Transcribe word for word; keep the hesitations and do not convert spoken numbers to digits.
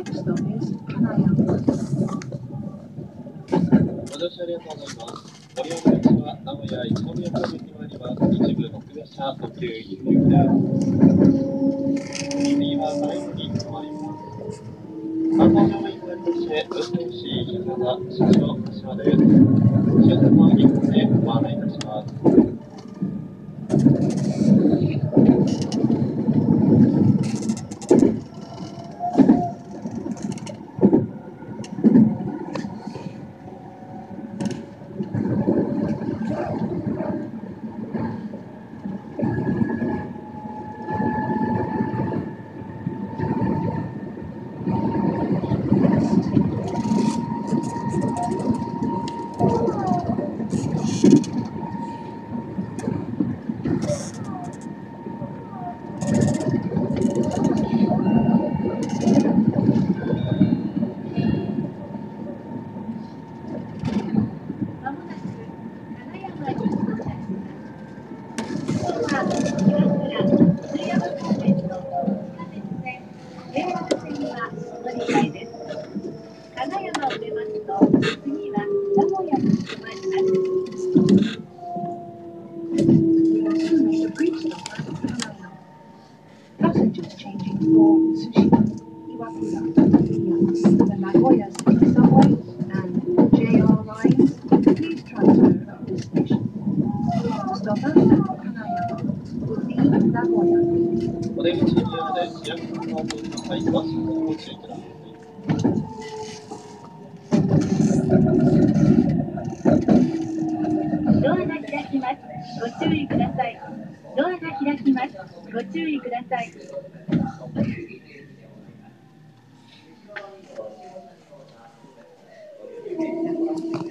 Next stop is Kanaya. ご乗車ありがとうございます。ご利用の列車は名古屋一宮方面に参ります。一部特別車特急一流です。右は最後に止まります。観光乗務員になりまして、運転士、車座、車掌、柏です。終点の一本でご案内いたします。 Passengers changing for Tsushima, Iwakura, the Nagoya City Subway and J R lines, please transfer at this station. Stop after Kanayama will be Nagoya. お出口にある市役所の方向の際は、ご注意ください。 ドアが開きます。ご注意ください。ドアが開きます。ご注意ください。 Thank you.